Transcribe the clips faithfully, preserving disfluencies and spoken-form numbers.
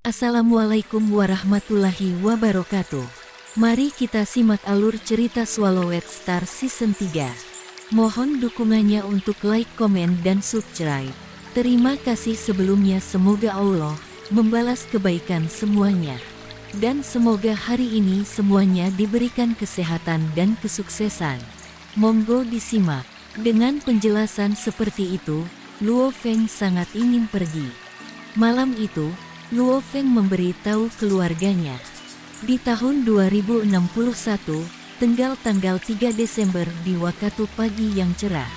Assalamualaikum warahmatullahi wabarakatuh. Mari kita simak alur cerita Swallowed Star Season tiga. Mohon dukungannya untuk like, komen, dan subscribe. Terima kasih sebelumnya, semoga Allah membalas kebaikan semuanya. Dan semoga hari ini semuanya diberikan kesehatan dan kesuksesan. Monggo disimak. Dengan penjelasan seperti itu, Luo Feng sangat ingin pergi. Malam itu, Luo Feng memberitahu keluarganya. Di tahun dua ribu enam puluh satu, tanggal tanggal tiga Desember di waktu pagi yang cerah.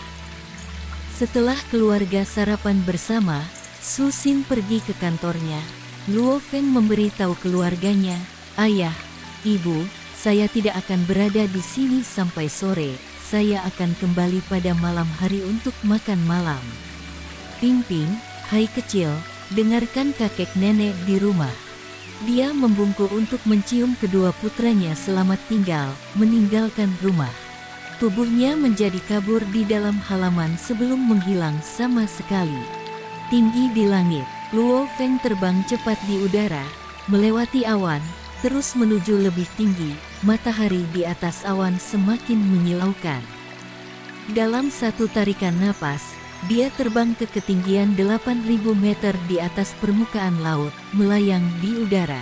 Setelah keluarga sarapan bersama, Su Xin pergi ke kantornya. Luo Feng memberitahu keluarganya, "Ayah, Ibu, saya tidak akan berada di sini sampai sore. Saya akan kembali pada malam hari untuk makan malam." Ping Ping, hai kecil, dengarkan kakek nenek di rumah. Dia membungkuk untuk mencium kedua putranya selamat tinggal, meninggalkan rumah. Tubuhnya menjadi kabur di dalam halaman sebelum menghilang sama sekali. Tinggi di langit, Luo Feng terbang cepat di udara, melewati awan, terus menuju lebih tinggi. Matahari di atas awan semakin menyilaukan. Dalam satu tarikan napas, dia terbang ke ketinggian delapan ribu meter di atas permukaan laut, melayang di udara.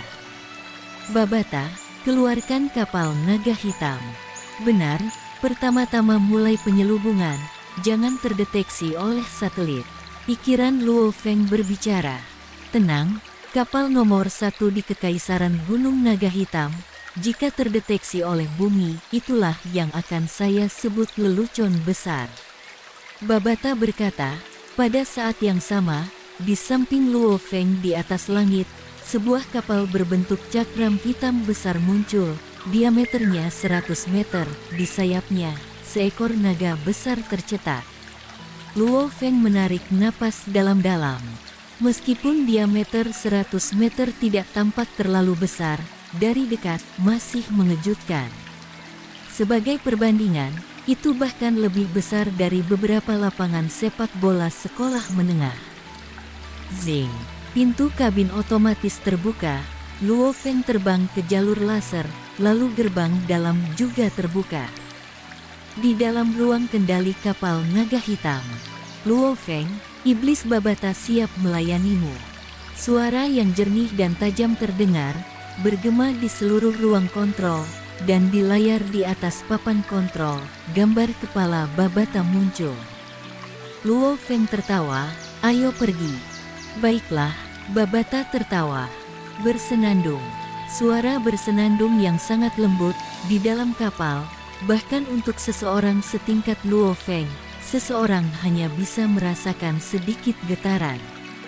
"Babata, keluarkan kapal naga hitam." "Benar, pertama-tama mulai penyelubungan, jangan terdeteksi oleh satelit." Pikiran Luo Feng berbicara. "Tenang, kapal nomor satu di Kekaisaran Gunung Naga Hitam. Jika terdeteksi oleh bumi, itulah yang akan saya sebut lelucon besar." Babata berkata. Pada saat yang sama, di samping Luo Feng di atas langit, sebuah kapal berbentuk cakram hitam besar muncul, diameternya seratus meter, di sayapnya, seekor naga besar tercetak. Luo Feng menarik napas dalam-dalam. Meskipun diameter seratus meter tidak tampak terlalu besar, dari dekat masih mengejutkan. Sebagai perbandingan, itu bahkan lebih besar dari beberapa lapangan sepak bola sekolah menengah. Zing! Pintu kabin otomatis terbuka. Luo Feng terbang ke jalur laser, lalu gerbang dalam juga terbuka. Di dalam ruang kendali kapal naga hitam, "Luo Feng, iblis Babata siap melayanimu." Suara yang jernih dan tajam terdengar, bergema di seluruh ruang kontrol. Dan di layar di atas papan kontrol, gambar kepala Babata muncul. Luo Feng tertawa, "Ayo pergi." "Baiklah." Babata tertawa. Bersenandung. Suara bersenandung yang sangat lembut, di dalam kapal, bahkan untuk seseorang setingkat Luo Feng, seseorang hanya bisa merasakan sedikit getaran.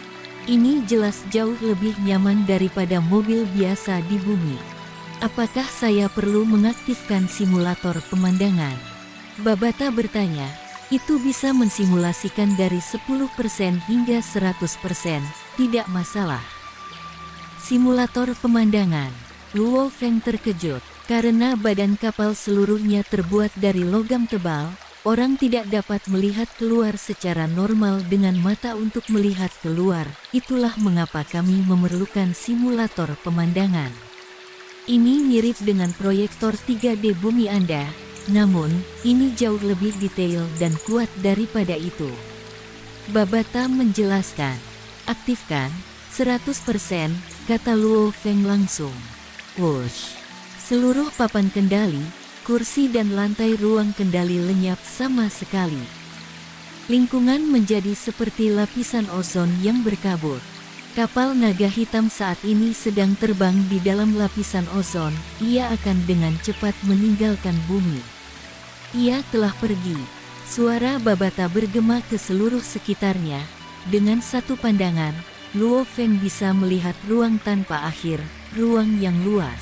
Ini jelas jauh lebih nyaman daripada mobil biasa di bumi. "Apakah saya perlu mengaktifkan simulator pemandangan?" Babata bertanya. "Itu bisa mensimulasikan dari sepuluh persen hingga seratus persen, tidak masalah." Simulator pemandangan. Luo Feng terkejut. Karena badan kapal seluruhnya terbuat dari logam tebal, orang tidak dapat melihat keluar secara normal dengan mata untuk melihat keluar. Itulah mengapa kami memerlukan simulator pemandangan. Ini mirip dengan proyektor tiga D bumi Anda, namun, ini jauh lebih detail dan kuat daripada itu. Babata menjelaskan. "Aktifkan, seratus persen, kata Luo Feng langsung. Wush! Seluruh papan kendali, kursi dan lantai ruang kendali lenyap sama sekali. Lingkungan menjadi seperti lapisan ozon yang berkabut. Kapal naga hitam saat ini sedang terbang di dalam lapisan ozon. Ia akan dengan cepat meninggalkan bumi." "Ia telah pergi." Suara Babata bergema ke seluruh sekitarnya. Dengan satu pandangan, Luo Feng bisa melihat ruang tanpa akhir, ruang yang luas.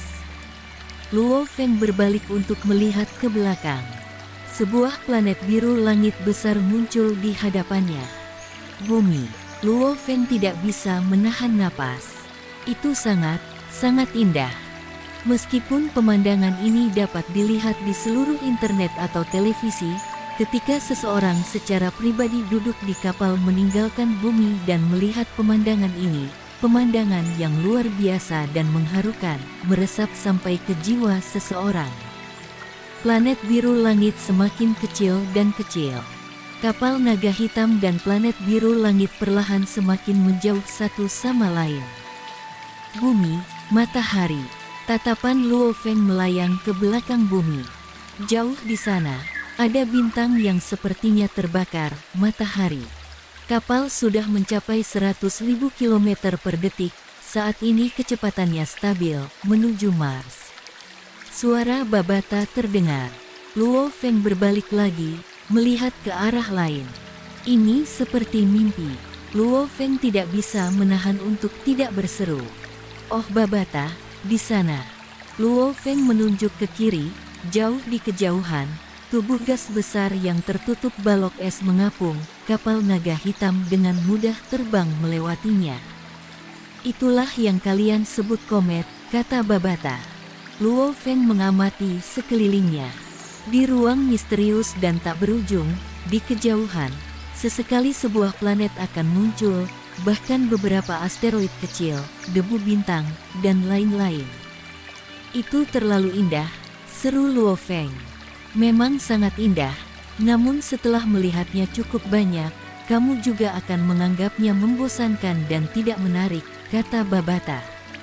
Luo Feng berbalik untuk melihat ke belakang. Sebuah planet biru langit besar muncul di hadapannya. Bumi. Luo Feng tidak bisa menahan napas. Itu sangat, sangat indah. Meskipun pemandangan ini dapat dilihat di seluruh internet atau televisi, ketika seseorang secara pribadi duduk di kapal meninggalkan bumi dan melihat pemandangan ini, pemandangan yang luar biasa dan mengharukan, meresap sampai ke jiwa seseorang. Planet biru langit semakin kecil dan kecil. Kapal naga hitam dan planet biru langit perlahan semakin menjauh satu sama lain. Bumi, matahari, tatapan Luo Feng melayang ke belakang bumi. Jauh di sana, ada bintang yang sepertinya terbakar, matahari. Kapal sudah mencapai seratus ribu kilometer per detik, saat ini kecepatannya stabil, menuju Mars. Suara Babata terdengar. Luo Feng berbalik lagi, melihat ke arah lain. Ini seperti mimpi. Luo Feng tidak bisa menahan untuk tidak berseru. Oh Babata, di sana. Luo Feng menunjuk ke kiri, jauh di kejauhan, tubuh gas besar yang tertutup balok es mengapung, kapal naga hitam dengan mudah terbang melewatinya. Itulah yang kalian sebut komet, kata Babata. Luo Feng mengamati sekelilingnya. Di ruang misterius dan tak berujung, di kejauhan, sesekali sebuah planet akan muncul, bahkan beberapa asteroid kecil, debu bintang, dan lain-lain. Itu terlalu indah, seru Luo Feng. Memang sangat indah, namun setelah melihatnya cukup banyak, kamu juga akan menganggapnya membosankan dan tidak menarik, kata Babata.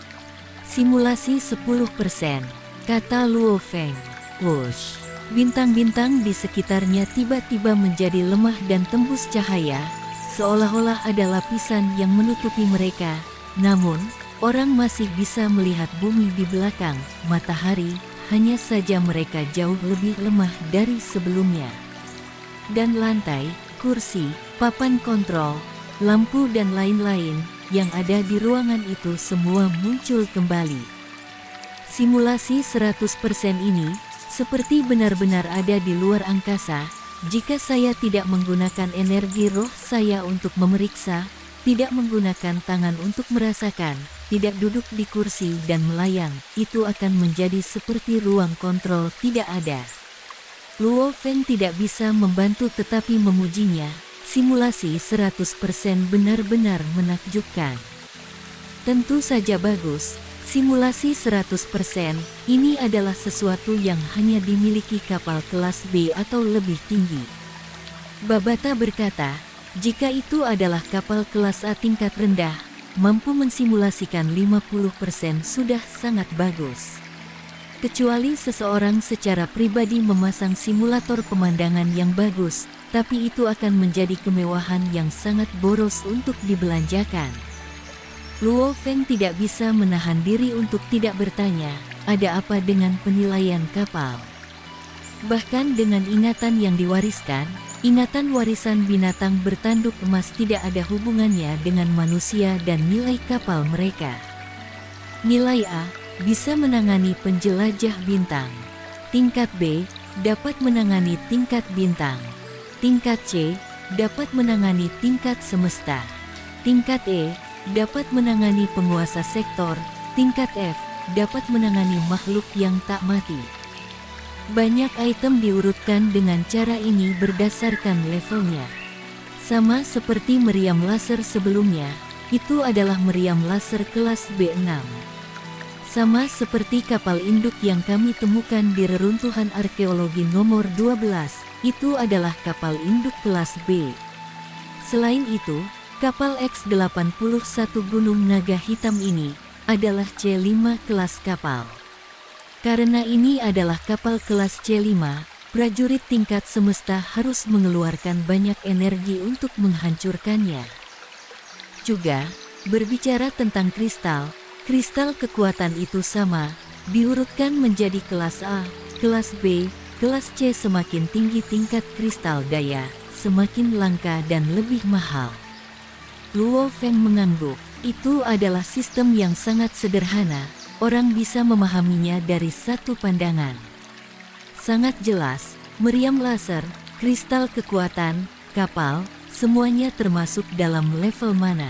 Simulasi sepuluh persen, kata Luo Feng. Wush. Bintang-bintang di sekitarnya tiba-tiba menjadi lemah dan tembus cahaya, seolah-olah ada lapisan yang menutupi mereka. Namun, orang masih bisa melihat bumi di belakang, matahari, hanya saja mereka jauh lebih lemah dari sebelumnya. Dan lantai, kursi, papan kontrol, lampu dan lain-lain yang ada di ruangan itu semua muncul kembali. Simulasi seratus persen ini seperti benar-benar ada di luar angkasa. Jika saya tidak menggunakan energi roh saya untuk memeriksa, tidak menggunakan tangan untuk merasakan, tidak duduk di kursi dan melayang, itu akan menjadi seperti ruang kontrol tidak ada. Luo Feng tidak bisa membantu tetapi memujinya. Simulasi seratus persen benar-benar menakjubkan. Tentu saja bagus, simulasi seratus persen, ini adalah sesuatu yang hanya dimiliki kapal kelas B atau lebih tinggi. Babata berkata, jika itu adalah kapal kelas A tingkat rendah, mampu mensimulasikan lima puluh persen sudah sangat bagus. Kecuali seseorang secara pribadi memasang simulator pemandangan yang bagus, tapi itu akan menjadi kemewahan yang sangat boros untuk dibelanjakan. Luo Feng tidak bisa menahan diri untuk tidak bertanya, ada apa dengan penilaian kapal? Bahkan dengan ingatan yang diwariskan, ingatan warisan binatang bertanduk emas tidak ada hubungannya dengan manusia dan nilai kapal mereka. Nilai A bisa menangani penjelajah bintang. Tingkat B dapat menangani tingkat bintang. Tingkat C dapat menangani tingkat semesta. Tingkat E dapat menangani penguasa sektor. Tingkat F dapat menangani makhluk yang tak mati. Banyak item diurutkan dengan cara ini berdasarkan levelnya. Sama seperti meriam laser sebelumnya, itu adalah meriam laser kelas B enam. Sama seperti kapal induk yang kami temukan di reruntuhan arkeologi nomor dua belas, itu adalah kapal induk kelas B. Selain itu, kapal X delapan puluh satu Gunung Naga Hitam ini adalah C lima kelas kapal. Karena ini adalah kapal kelas C lima, prajurit tingkat semesta harus mengeluarkan banyak energi untuk menghancurkannya. Juga, berbicara tentang kristal, kristal kekuatan itu sama, diurutkan menjadi kelas A, kelas B, kelas C. Semakin tinggi tingkat kristal daya, semakin langka dan lebih mahal. Luo Feng mengangguk, itu adalah sistem yang sangat sederhana, orang bisa memahaminya dari satu pandangan. Sangat jelas, meriam laser, kristal kekuatan, kapal, semuanya termasuk dalam level mana.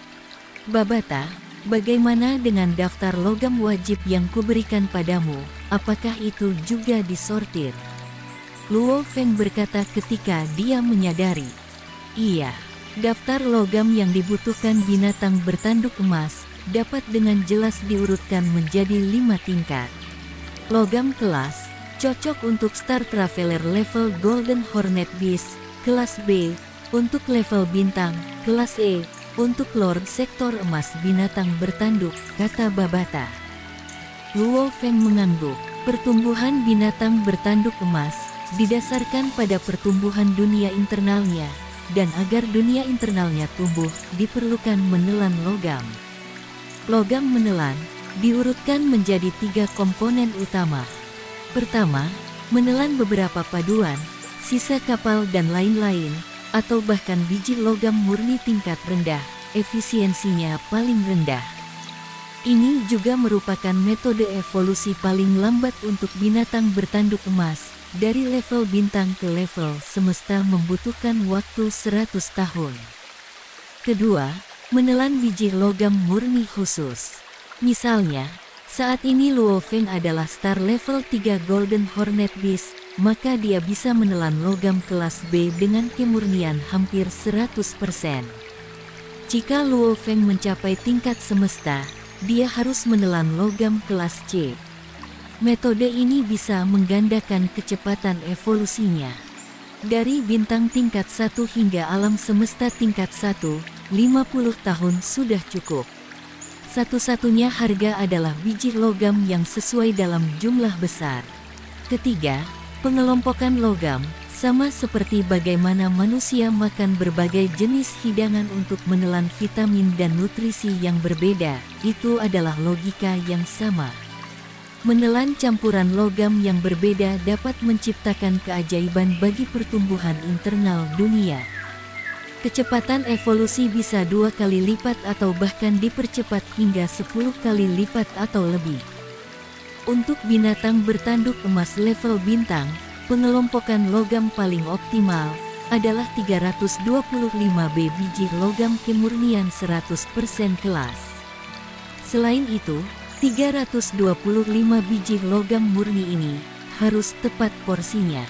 Babata, bagaimana dengan daftar logam wajib yang kuberikan padamu, apakah itu juga disortir? Luo Feng berkata ketika dia menyadari. Iya, Daftar logam yang dibutuhkan binatang bertanduk emas dapat dengan jelas diurutkan menjadi lima tingkat. Logam kelas cocok untuk Star Traveler level Golden Hornet Beast, kelas B untuk level bintang, kelas E untuk Lord Sektor Emas binatang bertanduk, kata Babata. Luo Feng mengangguk. Pertumbuhan binatang bertanduk emas didasarkan pada pertumbuhan dunia internalnya, dan agar dunia internalnya tumbuh, diperlukan menelan logam. Logam menelan diurutkan menjadi tiga komponen utama. Pertama, menelan beberapa paduan, sisa kapal dan lain-lain, atau bahkan biji logam murni tingkat rendah, efisiensinya paling rendah. Ini juga merupakan metode evolusi paling lambat untuk binatang bertanduk emas. Dari level bintang ke level semesta membutuhkan waktu seratus tahun. Kedua, menelan biji logam murni khusus. Misalnya, saat ini Luo Feng adalah star level tiga Golden Hornet Beast, maka dia bisa menelan logam kelas B dengan kemurnian hampir seratus persen. Jika Luo Feng mencapai tingkat semesta, dia harus menelan logam kelas C. Metode ini bisa menggandakan kecepatan evolusinya. Dari bintang tingkat satu hingga alam semesta tingkat satu, lima puluh tahun sudah cukup. Satu-satunya harga adalah biji logam yang sesuai dalam jumlah besar. Ketiga, pengelompokan logam. Sama seperti bagaimana manusia makan berbagai jenis hidangan untuk menelan vitamin dan nutrisi yang berbeda, itu adalah logika yang sama. Menelan campuran logam yang berbeda dapat menciptakan keajaiban bagi pertumbuhan internal dunia. Kecepatan evolusi bisa dua kali lipat atau bahkan dipercepat hingga sepuluh kali lipat atau lebih. Untuk binatang bertanduk emas level bintang, pengelompokan logam paling optimal adalah tiga ratus dua puluh lima B biji logam kemurnian seratus persen kelas. Selain itu, tiga ratus dua puluh lima biji logam murni ini harus tepat porsinya.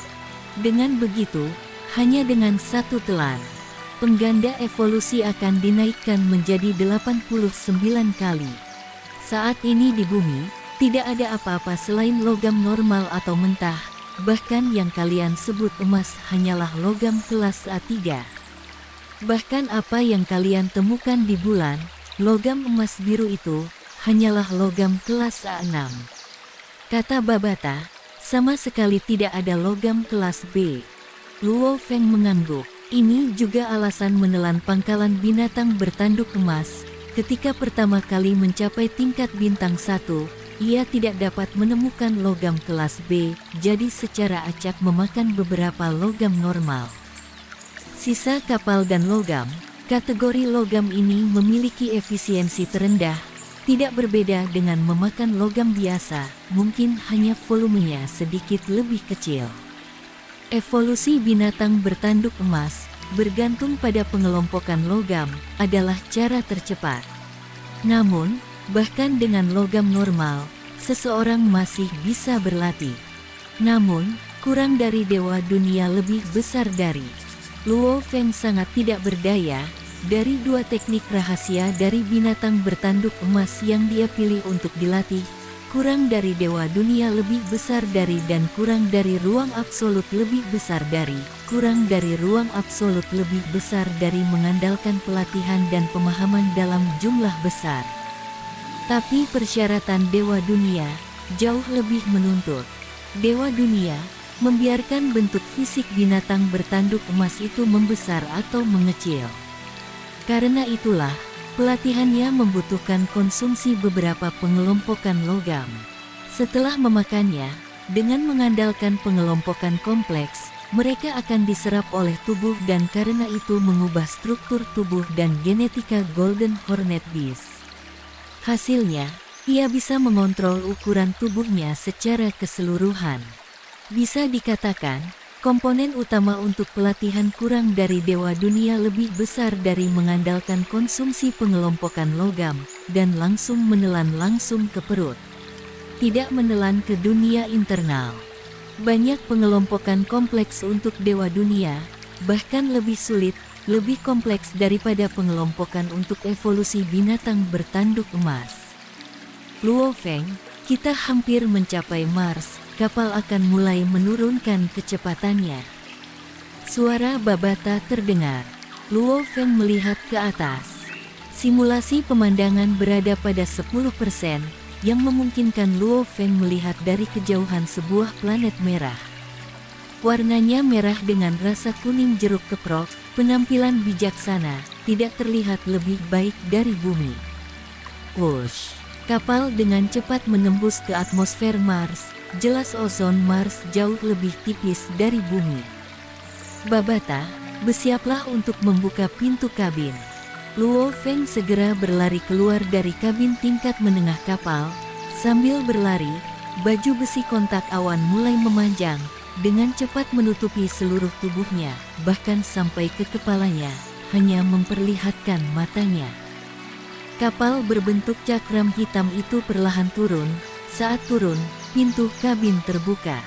Dengan begitu, hanya dengan satu telan, pengganda evolusi akan dinaikkan menjadi delapan puluh sembilan kali. Saat ini di bumi, tidak ada apa-apa selain logam normal atau mentah, bahkan yang kalian sebut emas hanyalah logam kelas A tiga. Bahkan apa yang kalian temukan di bulan, logam emas biru itu, hanyalah logam kelas A enam. Kata Babata, sama sekali tidak ada logam kelas B. Luo Feng mengangguk. Ini juga alasan menelan pangkalan binatang bertanduk emas. Ketika pertama kali mencapai tingkat bintang satu, ia tidak dapat menemukan logam kelas B, jadi secara acak memakan beberapa logam normal. Sisa kapal dan logam, kategori logam ini memiliki efisiensi terendah, tidak berbeda dengan memakan logam biasa, mungkin hanya volumenya sedikit lebih kecil. Evolusi binatang bertanduk emas, bergantung pada pengelompokan logam, adalah cara tercepat. Namun, bahkan dengan logam normal, seseorang masih bisa berlatih. Namun, kurang dari dewa dunia lebih besar dari Luo Feng sangat tidak berdaya. Dari dua teknik rahasia dari binatang bertanduk emas yang dia pilih untuk dilatih, kurang dari dewa dunia lebih besar dari dan kurang dari ruang absolut lebih besar dari, kurang dari ruang absolut lebih besar dari mengandalkan pelatihan dan pemahaman dalam jumlah besar. Tapi persyaratan dewa dunia jauh lebih menuntut. Dewa dunia membiarkan bentuk fisik binatang bertanduk emas itu membesar atau mengecil. Karena itulah, pelatihannya membutuhkan konsumsi beberapa pengelompokan logam. Setelah memakannya, dengan mengandalkan pengelompokan kompleks, mereka akan diserap oleh tubuh dan karena itu mengubah struktur tubuh dan genetika Golden Hornet Beast. Hasilnya, ia bisa mengontrol ukuran tubuhnya secara keseluruhan. Bisa dikatakan, komponen utama untuk pelatihan kurang dari dewa dunia lebih besar dari mengandalkan konsumsi pengelompokan logam, dan langsung menelan langsung ke perut. Tidak menelan ke dunia internal. Banyak pengelompokan kompleks untuk dewa dunia, bahkan lebih sulit, lebih kompleks daripada pengelompokan untuk evolusi binatang bertanduk emas. Luo Feng, kita hampir mencapai Mars, kapal akan mulai menurunkan kecepatannya. Suara Babata terdengar. Luo Feng melihat ke atas. Simulasi pemandangan berada pada sepuluh persen, yang memungkinkan Luo Feng melihat dari kejauhan sebuah planet merah. Warnanya merah dengan rasa kuning jeruk keprok, penampilan bijaksana, tidak terlihat lebih baik dari bumi. Whoosh! Kapal dengan cepat menembus ke atmosfer Mars, jelas ozon Mars jauh lebih tipis dari bumi. Babata, bersiaplah untuk membuka pintu kabin. Luo Feng segera berlari keluar dari kabin tingkat menengah kapal. Sambil berlari, baju besi kontak awan mulai memanjang, dengan cepat menutupi seluruh tubuhnya, bahkan sampai ke kepalanya, hanya memperlihatkan matanya. Kapal berbentuk cakram hitam itu perlahan turun. Saat turun, pintu kabin terbuka.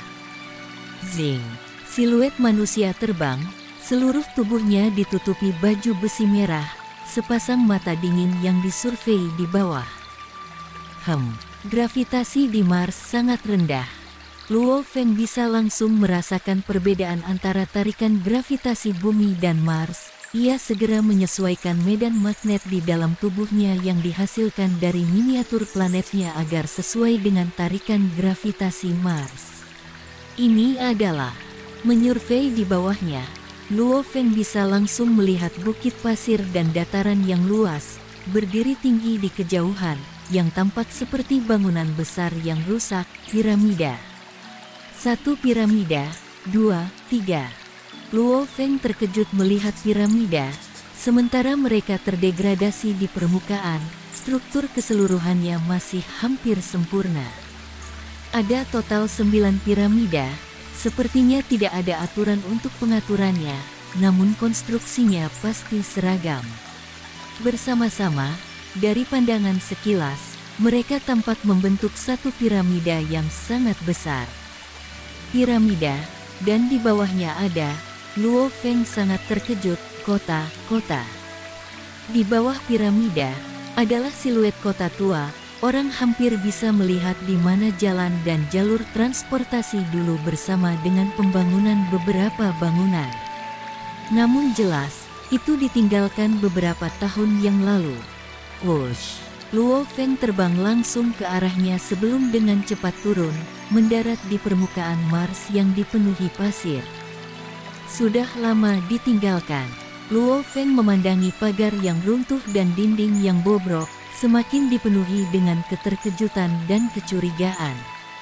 Zing! Siluet manusia terbang, seluruh tubuhnya ditutupi baju besi merah. Sepasang mata dingin yang disurvei di bawah. Hem, gravitasi di Mars sangat rendah. Luo Feng bisa langsung merasakan perbedaan antara tarikan gravitasi bumi dan Mars. Ia segera menyesuaikan medan magnet di dalam tubuhnya yang dihasilkan dari miniatur planetnya agar sesuai dengan tarikan gravitasi Mars. Ini adalah menyurvei di bawahnya. Luo Feng bisa langsung melihat bukit pasir dan dataran yang luas, berdiri tinggi di kejauhan, yang tampak seperti bangunan besar yang rusak, piramida. Satu piramida, dua, tiga. Luo Feng terkejut melihat piramida, sementara mereka terdegradasi di permukaan, struktur keseluruhannya masih hampir sempurna. Ada total sembilan piramida. Sepertinya tidak ada aturan untuk pengaturannya, namun konstruksinya pasti seragam. Bersama-sama, dari pandangan sekilas, mereka tampak membentuk satu piramida yang sangat besar. Piramida, dan di bawahnya ada, Luo Feng sangat terkejut, kota-kota. Di bawah piramida, adalah siluet kota tua. Orang hampir bisa melihat di mana jalan dan jalur transportasi dulu bersama dengan pembangunan beberapa bangunan. Namun jelas, itu ditinggalkan beberapa tahun yang lalu. Whoosh! Luo Feng terbang langsung ke arahnya sebelum dengan cepat turun, mendarat di permukaan Mars yang dipenuhi pasir. Sudah lama ditinggalkan. Luo Feng memandangi pagar yang runtuh dan dinding yang bobrok, semakin dipenuhi dengan keterkejutan dan kecurigaan.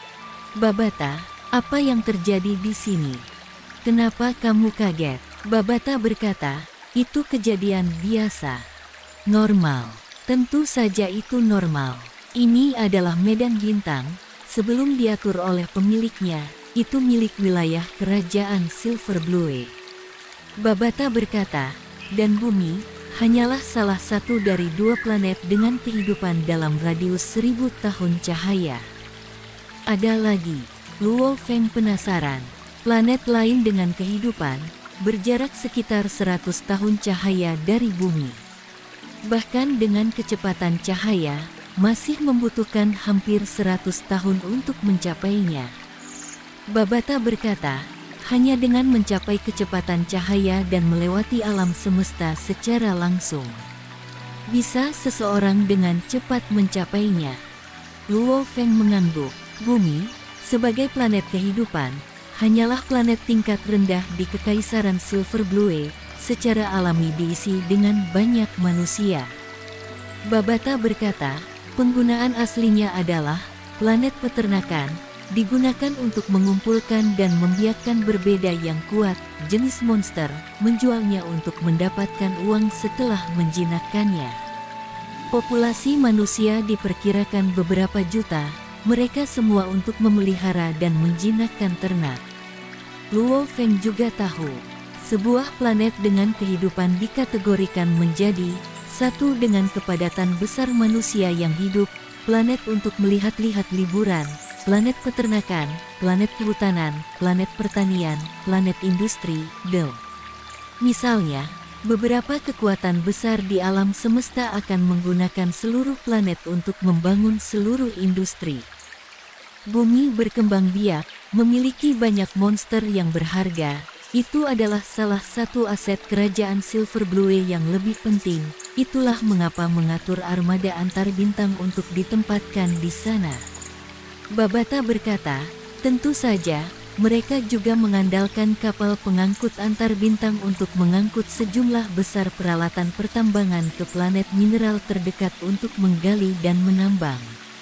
Babata, apa yang terjadi di sini? Kenapa kamu kaget? Babata berkata, itu kejadian biasa. Normal. Tentu saja itu normal. Ini adalah medan bintang, sebelum diatur oleh pemiliknya, itu milik wilayah kerajaan Silver Blue. Babata berkata, dan bumi hanyalah salah satu dari dua planet dengan kehidupan dalam radius seribu tahun cahaya. Ada lagi, Luo Feng penasaran, planet lain dengan kehidupan, berjarak sekitar seratus tahun cahaya dari bumi. Bahkan dengan kecepatan cahaya, masih membutuhkan hampir seratus tahun untuk mencapainya. Babata berkata, hanya dengan mencapai kecepatan cahaya dan melewati alam semesta secara langsung, bisa seseorang dengan cepat mencapainya. Luo Feng mengangguk. Bumi, sebagai planet kehidupan, hanyalah planet tingkat rendah di Kekaisaran Silver Blue, secara alami diisi dengan banyak manusia. Babata berkata, penggunaan aslinya adalah planet peternakan, digunakan untuk mengumpulkan dan membiakkan berbeda yang kuat, jenis monster, menjualnya untuk mendapatkan uang setelah menjinakkannya. Populasi manusia diperkirakan beberapa juta, mereka semua untuk memelihara dan menjinakkan ternak. Luo Feng juga tahu, sebuah planet dengan kehidupan dikategorikan menjadi satu dengan kepadatan besar manusia yang hidup, planet untuk melihat-lihat liburan, planet peternakan, planet kehutanan, planet pertanian, planet industri, del. Misalnya, Beberapa kekuatan besar di alam semesta akan menggunakan seluruh planet untuk membangun seluruh industri. Bumi berkembang biak, memiliki banyak monster yang berharga. Itu adalah salah satu aset kerajaan Silver Blue yang lebih penting. Itulah mengapa mengatur armada antar bintang untuk ditempatkan di sana. Babata berkata, tentu saja, mereka juga mengandalkan kapal pengangkut antar bintang untuk mengangkut sejumlah besar peralatan pertambangan ke planet mineral terdekat untuk menggali dan menambang.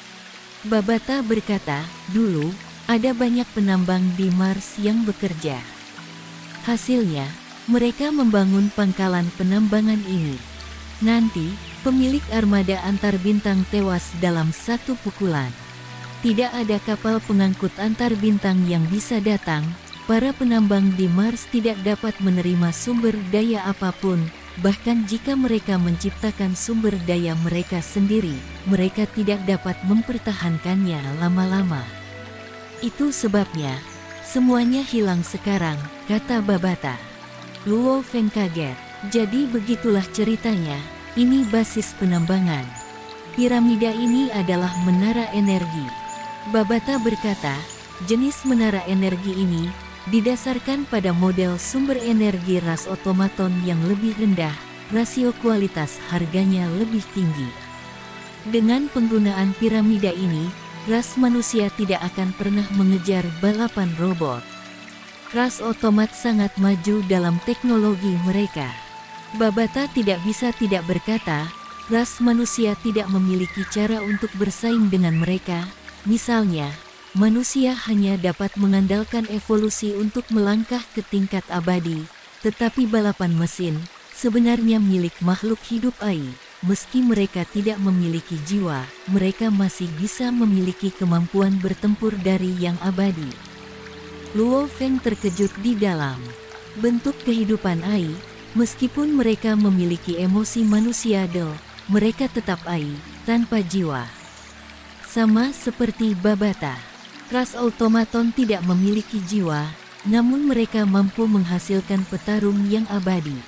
Babata berkata, dulu, ada banyak penambang di Mars yang bekerja. Hasilnya, mereka membangun pangkalan penambangan ini. Nanti, pemilik armada antar bintang tewas dalam satu pukulan. Tidak ada kapal pengangkut antar bintang yang bisa datang. Para penambang di Mars tidak dapat menerima sumber daya apapun. Bahkan jika mereka menciptakan sumber daya mereka sendiri, mereka tidak dapat mempertahankannya lama-lama. Itu sebabnya, semuanya hilang sekarang, kata Babata. Luo Feng kaget. Jadi begitulah ceritanya, ini basis penambangan. Piramida ini adalah menara energi. Babata berkata, jenis menara energi ini didasarkan pada model sumber energi ras otomaton yang lebih rendah, rasio kualitas harganya lebih tinggi. Dengan penggunaan piramida ini, ras manusia tidak akan pernah mengejar balapan robot. Ras otomat sangat maju dalam teknologi mereka. Babata tidak bisa tidak berkata, ras manusia tidak memiliki cara untuk bersaing dengan mereka. Misalnya, manusia hanya dapat mengandalkan evolusi untuk melangkah ke tingkat abadi, tetapi balapan mesin sebenarnya milik makhluk hidup A I. Meski mereka tidak memiliki jiwa, mereka masih bisa memiliki kemampuan bertempur dari yang abadi. Luo Feng terkejut di dalam bentuk kehidupan A I. Meskipun mereka memiliki emosi manusia del, mereka tetap A I, tanpa jiwa. Sama seperti Babata, ras otomaton tidak memiliki jiwa, namun mereka mampu menghasilkan petarung yang abadi.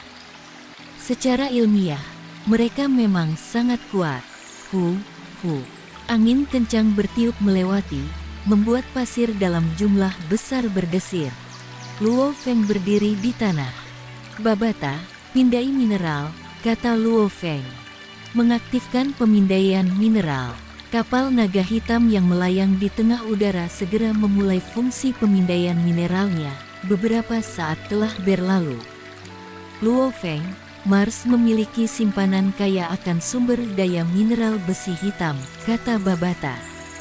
Secara ilmiah, mereka memang sangat kuat. Hu, hu. Angin kencang bertiup melewati, membuat pasir dalam jumlah besar berdesir. Luo Feng berdiri di tanah. Babata, pindai mineral, kata Luo Feng. Mengaktifkan pemindaian mineral. Kapal naga hitam yang melayang di tengah udara segera memulai fungsi pemindaian mineralnya. Beberapa saat telah berlalu. Luo Feng, Mars memiliki simpanan kaya akan sumber daya mineral besi hitam, kata Babata.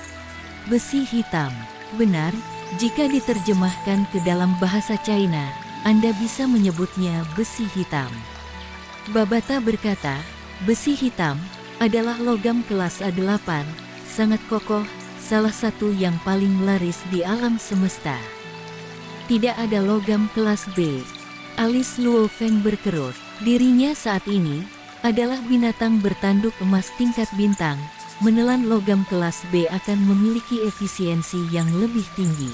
Besi hitam, benar, jika diterjemahkan ke dalam bahasa China, Anda bisa menyebutnya besi hitam. Babata berkata, besi hitam adalah logam kelas A delapan, sangat kokoh, salah satu yang paling laris di alam semesta. Tidak ada logam kelas B. Alis Luo Feng berkerut. Dirinya saat ini adalah binatang bertanduk emas tingkat bintang. Menelan logam kelas B akan memiliki efisiensi yang lebih tinggi.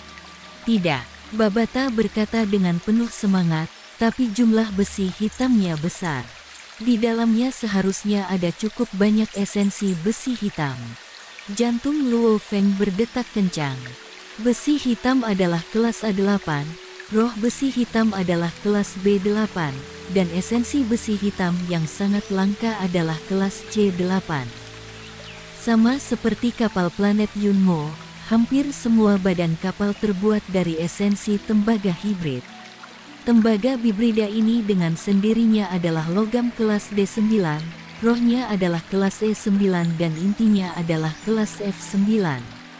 Tidak, Babata berkata dengan penuh semangat, tapi jumlah besi hitamnya besar. Di dalamnya seharusnya ada cukup banyak esensi besi hitam. Jantung Luo Feng berdetak kencang. Besi hitam adalah kelas A delapan, roh besi hitam adalah kelas B delapan, dan esensi besi hitam yang sangat langka adalah kelas C delapan. Sama seperti kapal planet Yunmo, hampir semua badan kapal terbuat dari esensi tembaga hibrid. Tembaga hibrida ini dengan sendirinya adalah logam kelas D sembilan, rohnya adalah kelas E sembilan dan intinya adalah kelas F sembilan.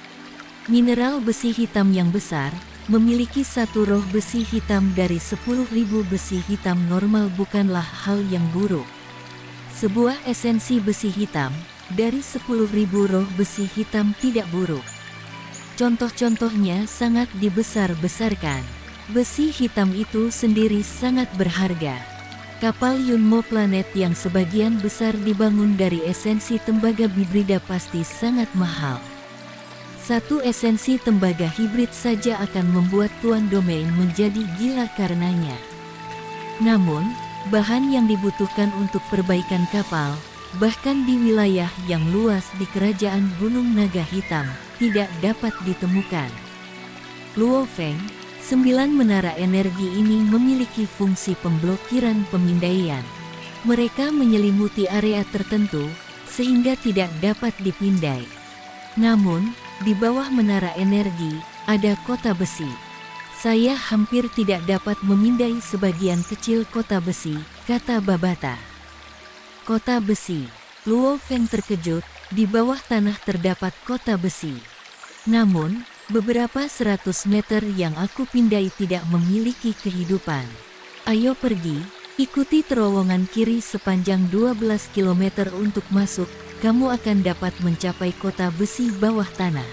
Mineral besi hitam yang besar, memiliki satu roh besi hitam dari sepuluh ribu besi hitam normal bukanlah hal yang buruk. Sebuah esensi besi hitam, dari sepuluh ribu roh besi hitam tidak buruk. Contoh-contohnya sangat dibesar-besarkan. Besi hitam itu sendiri sangat berharga. Kapal Yunmo planet yang sebagian besar dibangun dari esensi tembaga hibrida pasti sangat mahal. Satu esensi tembaga hibrid saja akan membuat tuan domain menjadi gila karenanya. Namun, bahan yang dibutuhkan untuk perbaikan kapal, bahkan di wilayah yang luas di kerajaan Gunung Naga Hitam, tidak dapat ditemukan. Luo Feng, sembilan menara energi ini memiliki fungsi pemblokiran pemindaian. Mereka menyelimuti area tertentu, sehingga tidak dapat dipindai. Namun, di bawah menara energi, ada kota besi. Saya hampir tidak dapat memindai sebagian kecil kota besi, kata Babata. Kota besi. Luo Feng terkejut, di bawah tanah terdapat kota besi. Namun, beberapa seratus meter yang aku pindai tidak memiliki kehidupan. Ayo pergi, ikuti terowongan kiri sepanjang dua belas kilometer untuk masuk, kamu akan dapat mencapai kota besi bawah tanah.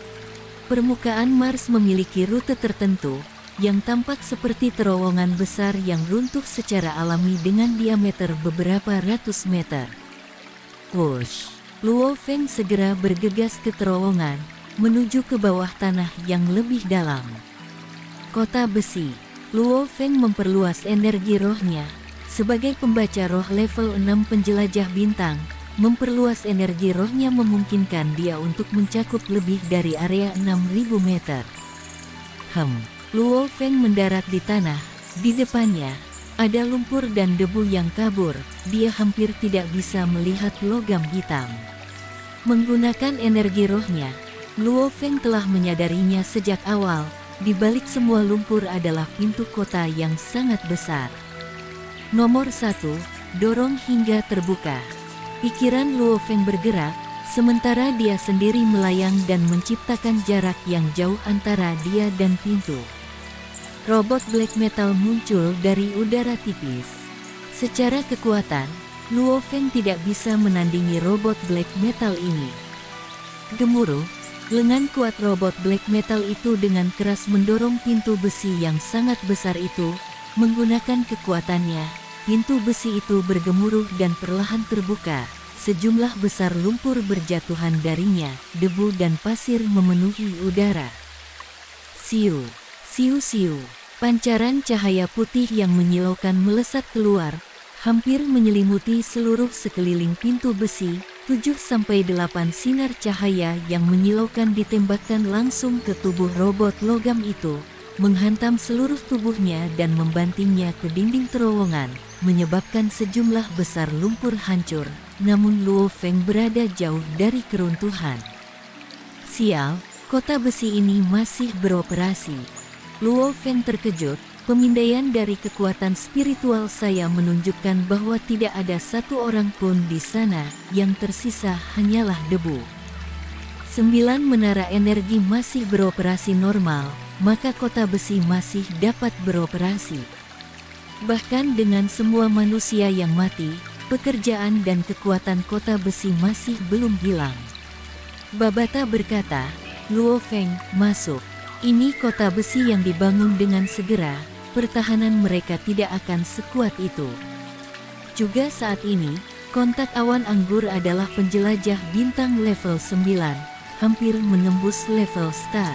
Permukaan Mars memiliki rute tertentu, yang tampak seperti terowongan besar yang runtuh secara alami dengan diameter beberapa ratus meter. Wush! Luo Feng segera bergegas ke terowongan, menuju ke bawah tanah yang lebih dalam. Kota besi. Luo Feng memperluas energi rohnya. Sebagai pembaca roh level enam penjelajah bintang, memperluas energi rohnya memungkinkan dia untuk mencakup lebih dari area enam ribu meter. Hem, Luo Feng mendarat di tanah. Di depannya, ada lumpur dan debu yang kabur. Dia hampir tidak bisa melihat logam hitam. Menggunakan energi rohnya, Luo Feng telah menyadarinya sejak awal, di balik semua lumpur adalah pintu kota yang sangat besar. Nomor satu, dorong hingga terbuka. Pikiran Luo Feng bergerak, sementara dia sendiri melayang dan menciptakan jarak yang jauh antara dia dan pintu. Robot black metal muncul dari udara tipis. Secara kekuatan, Luo Feng tidak bisa menandingi robot black metal ini. Gemuruh, lengan kuat robot black metal itu dengan keras mendorong pintu besi yang sangat besar itu. Menggunakan kekuatannya, pintu besi itu bergemuruh dan perlahan terbuka. Sejumlah besar lumpur berjatuhan darinya, debu dan pasir memenuhi udara. Siu, siu siu, pancaran cahaya putih yang menyilaukan melesat keluar, hampir menyelimuti seluruh sekeliling pintu besi. tujuh sampai delapan sinar cahaya yang menyilaukan ditembakkan langsung ke tubuh robot logam itu, menghantam seluruh tubuhnya dan membantingnya ke dinding terowongan, menyebabkan sejumlah besar lumpur hancur, namun Luo Feng berada jauh dari keruntuhan. Sial, kota besi ini masih beroperasi. Luo Feng terkejut. Pemindaian dari kekuatan spiritual saya menunjukkan bahwa tidak ada satu orang pun di sana, yang tersisa hanyalah debu. Sembilan menara energi masih beroperasi normal, maka kota besi masih dapat beroperasi. Bahkan dengan semua manusia yang mati, pekerjaan dan kekuatan kota besi masih belum hilang. Babata berkata, Luo Feng, masuk. Ini kota besi yang dibangun dengan segera. Pertahanan mereka tidak akan sekuat itu. Juga saat ini, kontak awan anggur adalah penjelajah bintang level sembilan, hampir menembus level star.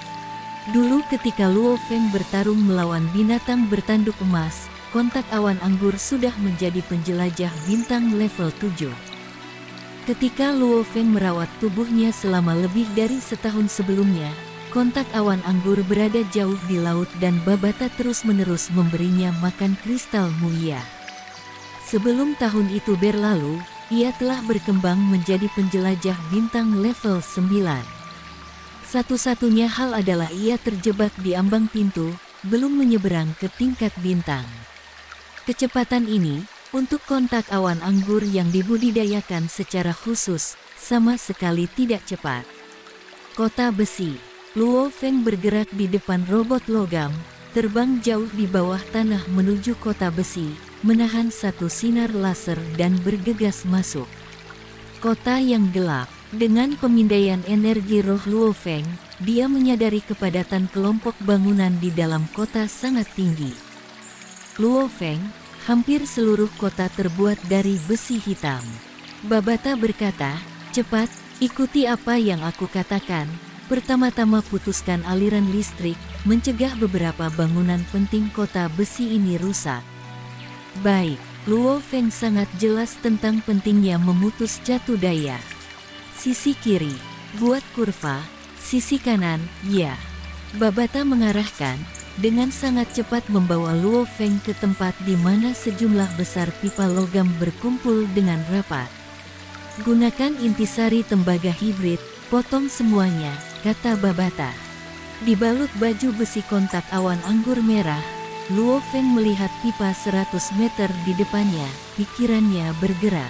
Dulu ketika Luo Feng bertarung melawan binatang bertanduk emas, kontak awan anggur sudah menjadi penjelajah bintang level tujuh. Ketika Luo Feng merawat tubuhnya selama lebih dari setahun sebelumnya, kontak awan anggur berada jauh di laut dan Babata terus-menerus memberinya makan kristal mulia. Sebelum tahun itu berlalu, ia telah berkembang menjadi penjelajah bintang level sembilan. Satu-satunya hal adalah ia terjebak di ambang pintu, belum menyeberang ke tingkat bintang. Kecepatan ini, untuk kontak awan anggur yang dibudidayakan secara khusus, sama sekali tidak cepat. Kota besi. Luo Feng bergerak di depan robot logam, terbang jauh di bawah tanah menuju kota besi, menahan satu sinar laser dan bergegas masuk. Kota yang gelap. Dengan pemindaian energi roh Luo Feng, dia menyadari kepadatan kelompok bangunan di dalam kota sangat tinggi. Luo Feng, hampir seluruh kota terbuat dari besi hitam. Babata berkata, cepat, ikuti apa yang aku katakan. Pertama-tama putuskan aliran listrik, mencegah beberapa bangunan penting kota besi ini rusak. Baik, Luo Feng sangat jelas tentang pentingnya memutus jatuh daya. Sisi kiri, buat kurva. Sisi kanan, ya. Babata mengarahkan, dengan sangat cepat membawa Luo Feng ke tempat di mana sejumlah besar pipa logam berkumpul dengan rapat. Gunakan intisari tembaga hibrid, potong semuanya, kata Babata. Dibalut baju besi kontak awan anggur merah, Luo Feng melihat pipa seratus meter di depannya, pikirannya bergerak.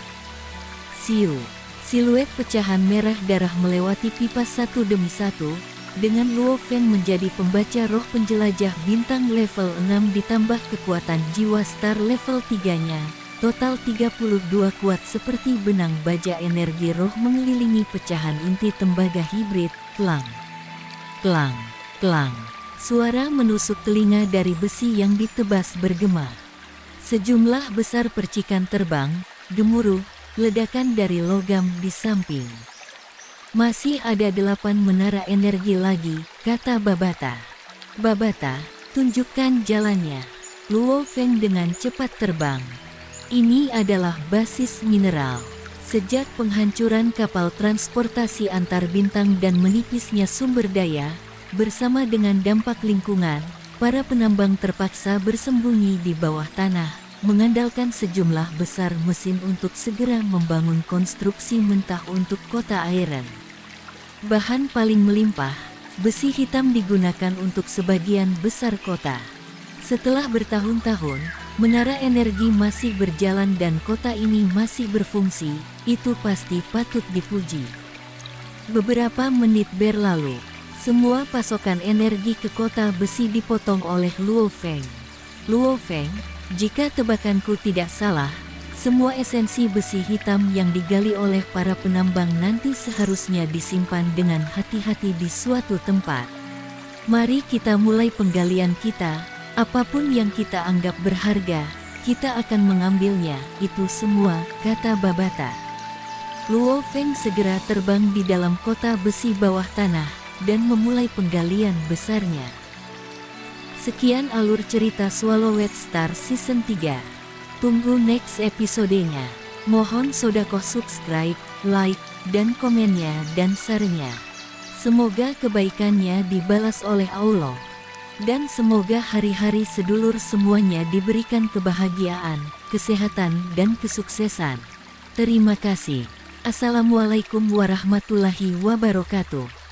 Siu, siluet pecahan merah darah melewati pipa satu demi satu, dengan Luo Feng menjadi pembaca roh penjelajah bintang level enam ditambah kekuatan jiwa star level tiga-nya, total tiga puluh dua kuat seperti benang baja energi roh mengelilingi pecahan inti tembaga hibrid, klang, klang, klang. Suara menusuk telinga dari besi yang ditebas bergema. Sejumlah besar percikan terbang, gemuruh, ledakan dari logam di samping. Masih ada delapan menara energi lagi, kata Babata. Babata, tunjukkan jalannya. Luo Feng dengan cepat terbang. Ini adalah basis mineral. Sejak penghancuran kapal transportasi antar bintang dan menipisnya sumber daya, bersama dengan dampak lingkungan, para penambang terpaksa bersembunyi di bawah tanah, mengandalkan sejumlah besar mesin untuk segera membangun konstruksi mentah untuk kota Iron. Bahan paling melimpah, besi hitam digunakan untuk sebagian besar kota. Setelah bertahun-tahun, menara energi masih berjalan dan kota ini masih berfungsi, itu pasti patut dipuji. Beberapa menit berlalu. Semua pasokan energi ke kota besi dipotong oleh Luo Feng. Luo Feng, jika tebakanku tidak salah, semua esensi besi hitam yang digali oleh para penambang nanti seharusnya disimpan dengan hati-hati di suatu tempat. Mari kita mulai penggalian kita, apapun yang kita anggap berharga, kita akan mengambilnya, itu semua, kata Babata. Luo Feng segera terbang di dalam kota besi bawah tanah, dan memulai penggalian besarnya. Sekian alur cerita Swallowed Star Season tiga. Tunggu next episodenya. Mohon sodakoh subscribe, like, dan komennya dan share-nya. Semoga kebaikannya dibalas oleh Allah. Dan semoga hari-hari sedulur semuanya diberikan kebahagiaan, kesehatan, dan kesuksesan. Terima kasih. Assalamualaikum warahmatullahi wabarakatuh.